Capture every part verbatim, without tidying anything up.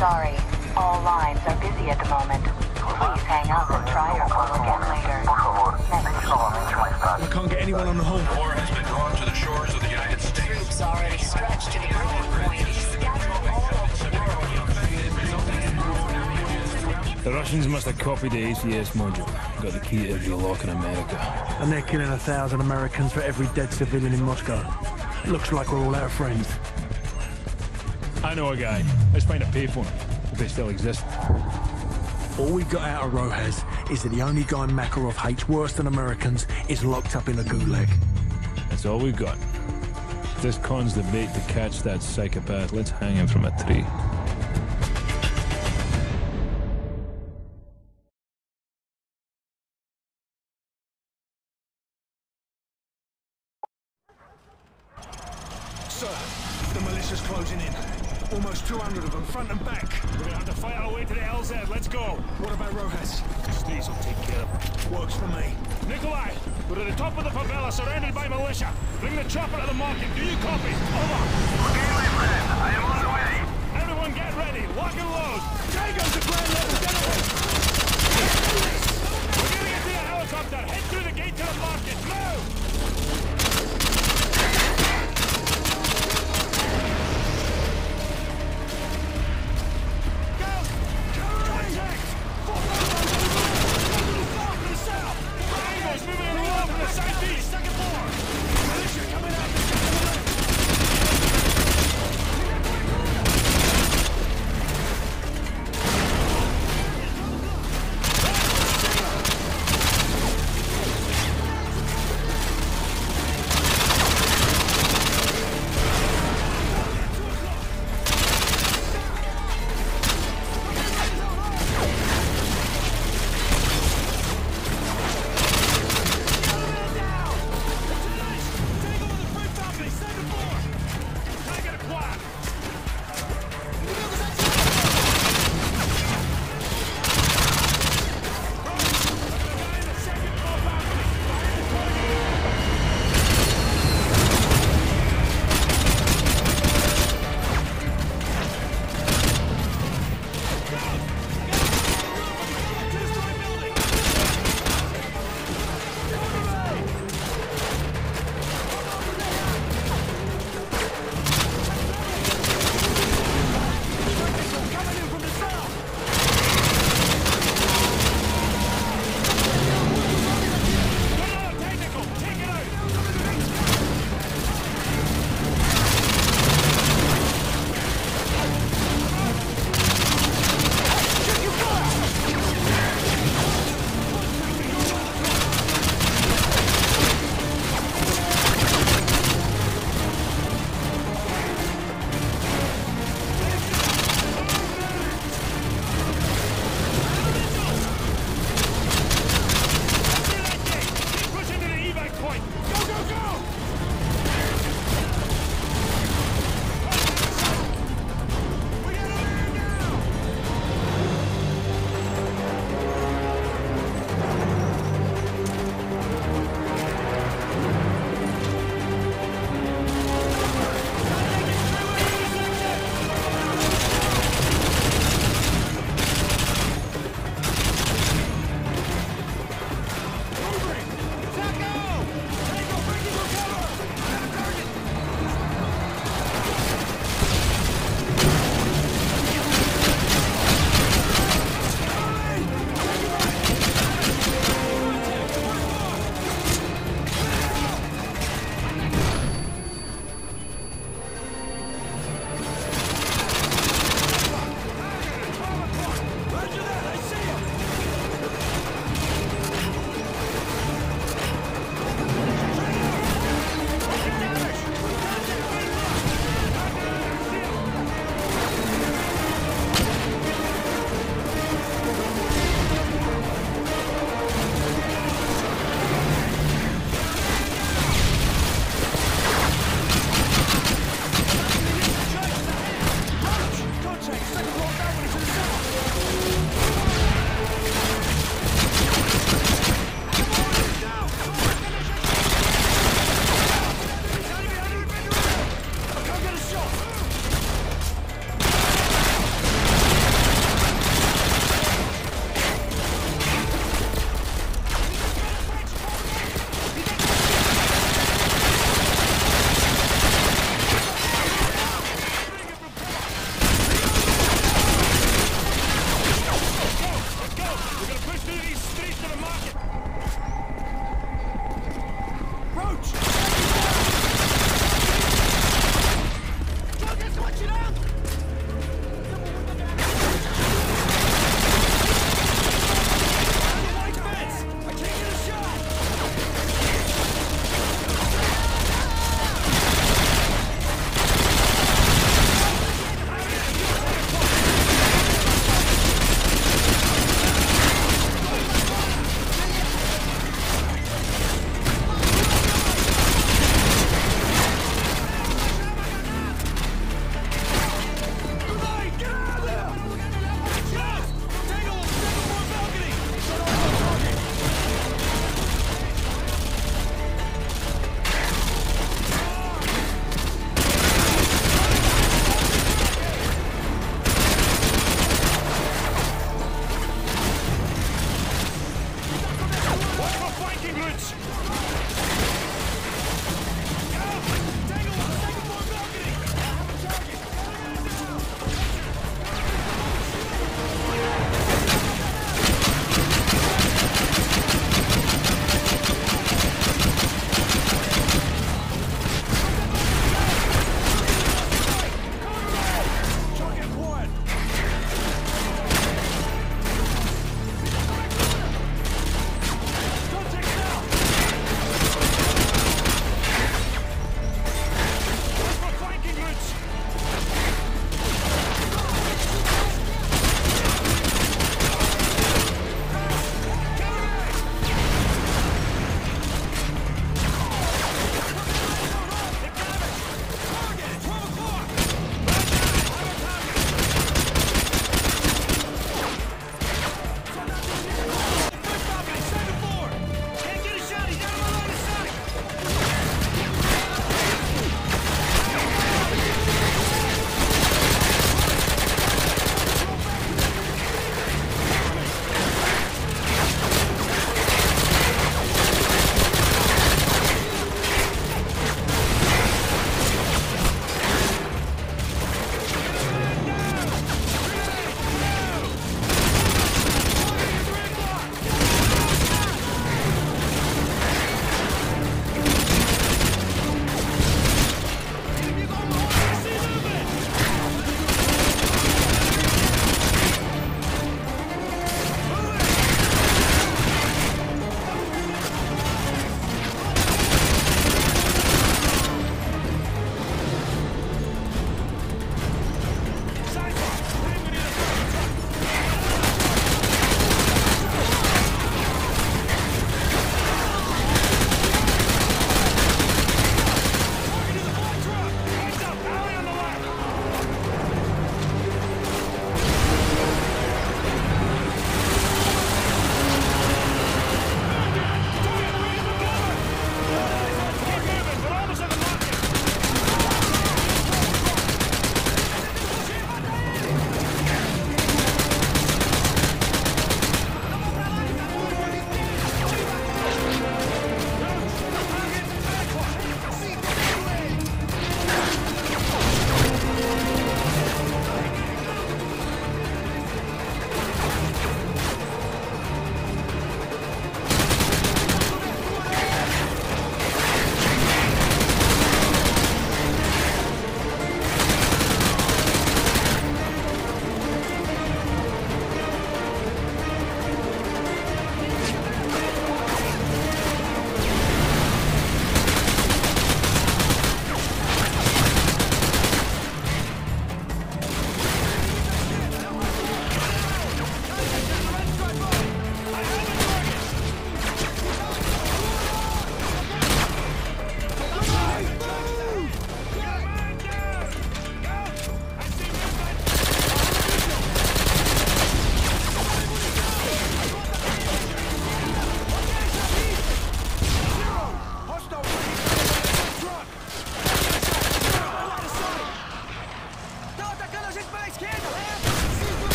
sorry. All lines are busy at the moment. Please hang up and try your call again later. I can't get anyone on the home. War has been drawn to the shores of the United States. Troops already stretched to the breaking point. Scattered all over the world. The Russians must have copied the A C S module. Got the key to every lock in America. And they're killing a thousand Americans for every dead civilian in Moscow. Looks like we're all out of friends. I know a guy. Let's find a payphone, if they still exist. All we got out of Rojas is that the only guy Makarov hates worse than Americans is locked up in a gulag. That's all we've got. If this con's the bait to catch that psychopath, let's hang him from a tree. Sir, the militia's closing in. Almost two hundred of them, front and back. We're gonna have to fight our way to the L Z. Let's go. What about Rojas? These will take care of it. Works for me. Nikolai, we're at the top of the favela, surrounded by militia. Bring the chopper to the market. Do you copy? Over. Okay, my friend. I am on the way. Everyone get ready. Lock and load. Tango's the ground level. Get away. We're gonna get to the helicopter. Head through the gate to the market. Move!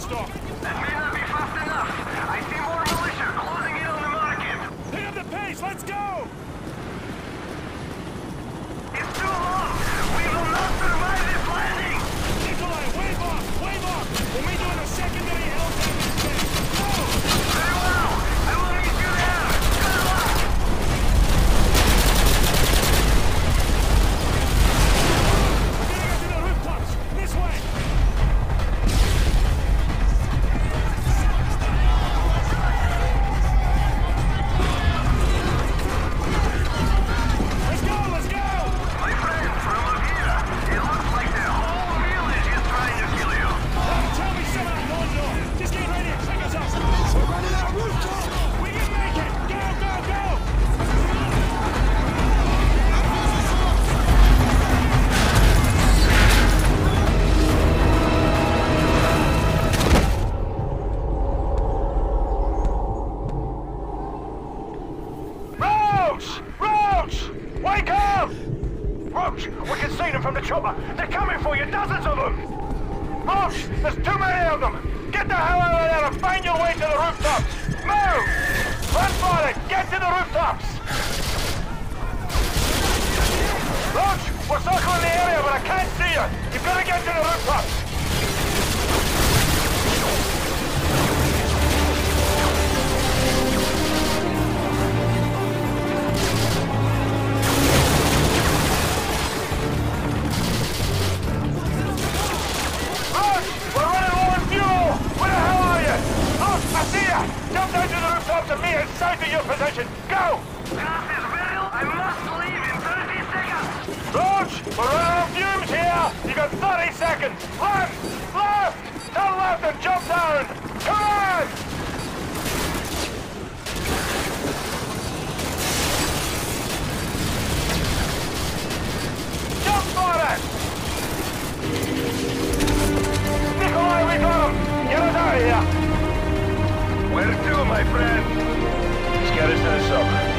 stop. That may not be fast enough. I see more militia closing in on the market. Pick up the pace, let's go! It's too long. We will not survive this landing. Nikolai, wave off, wave off! We'll meet you in a secondary elevator space. Go! Very well. I will meet you there. Good luck. We're getting up to the rooftops. This way! Let's go, let's go! My friend, from up here, it looks like the whole village is trying to kill you. Hey, tell me something I'm going north. Just get ready and check us out. We're running out rooftop! We can make it! Go, go, go! Roach! Roach! Wake up! Roach, we can see them from the chopper. They're coming for you, dozens of them! Roach, there's too many of them! Get the hell out of there and find your way to the rooftops! Move! Run for it! Get to the rooftops! Roach, we're circling the area, but I can't see you! You've got to get to the rooftops! Roach, we're running low on fuel! Where the hell are you? Roach, I see you! Jump down to the rooftops and meet us south of your position! Go! Gas is ready! I must leave in thirty seconds! Roach, we're running on fumes here! You got thirty seconds! Left! Left! Turn left and jump down! Come on! Jump for it! Nikolai, we got him! Get us out of here! Where to, my friend? Let's get us to the suburbs.